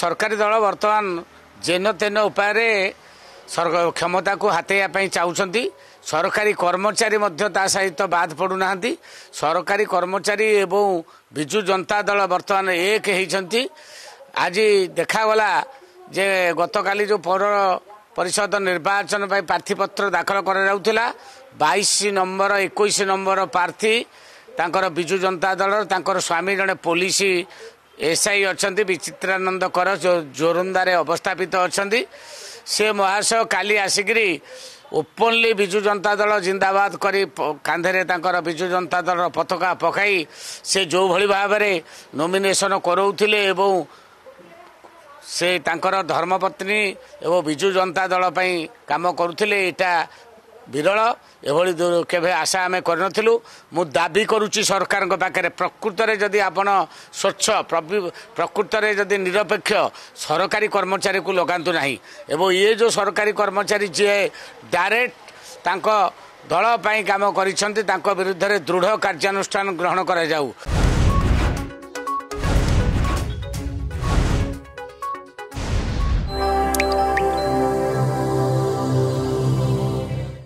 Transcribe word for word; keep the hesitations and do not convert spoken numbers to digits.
सरकारी दल बर्तमान जेन तेन उपाय क्षमता को हाथेया चाहती सरकारी कर्मचारी सहित बाद पड़ूना सरकारी कर्मचारी एवं विजु जनता दल बर्तमान एक होती। आज देखागला जे गतकाली जो पौर परिषद निर्वाचन प्रार्थीपत्र दाखल करा बाईस नंबर इक्कीस नंबर प्रार्थी तांकर विजु जनता दल तांकर स्वामी जड़े पुलिस एसआई अच्छा बिचित्रा नंदा कर जो जोरंदा अवस्थापित अच्छा से महाशय काली आसिकी ओपनली विजु जनता दल जिंदाबाद करी कांधे विजु जनता दल पताका पकाई से जो भली भाव में नॉमिनेशन कराउथिले एवं से तांकर धर्मपत्नी एवं विजु जनता दल पई काम करुथिले एटा विरल एभली केवे आशा आम करूँ। मु दाबी करुच्ची सरकार पाखे प्रकृत में जदि आपण स्वच्छ प्रकृत में जदि निरपेक्ष सरकारी कर्मचारी को लगातु ना एवं ये जो सरकारी कर्मचारी जी डायरेक्ट तांको दल पाई काम करिसेंती तांको विरुद्ध रे दृढ़ कार्यानुष्ठान ग्रहण करा जाऊ।